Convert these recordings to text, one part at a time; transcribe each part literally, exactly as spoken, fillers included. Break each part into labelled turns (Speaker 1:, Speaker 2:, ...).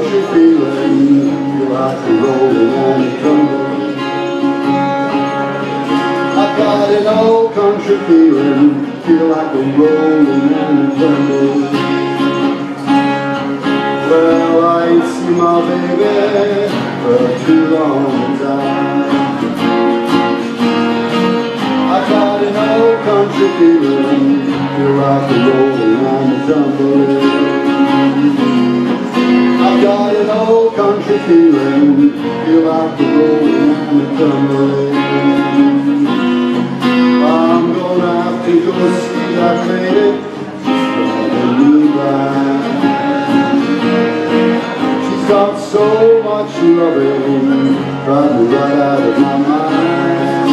Speaker 1: country feeling, feel like a rolling and a tumbling. I've got an old country feeling, feel like a rolling and a tumbling. Well, I ain't seen my baby for too long a time. I've got an old country feeling, feel like a rolling and a tumbling. I've got an old country feeling, feel like a rolling and a tumbling. I'm gonna have to go see that lady, she's driving me blind. She's got so much loving, drives me right out of my mind.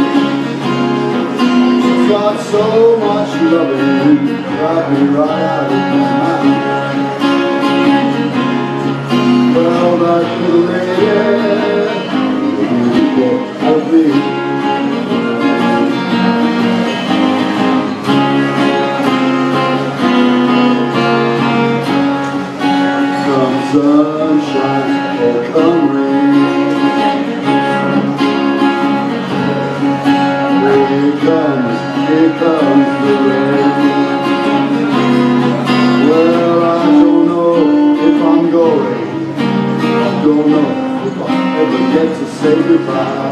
Speaker 1: She's got so much loving, drives me right out of my mind. Well, that little lady, you get of me. Come sunshine or come rain, here comes, here comes the rain. Well, I don't know if I'm going, don't know if I'll ever get to say goodbye.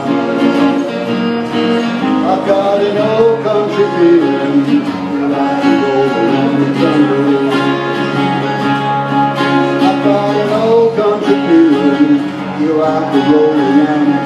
Speaker 1: I've got an old country feeling, like a rolling and a tumbling. I've got an old country feeling, feel like a rolling and a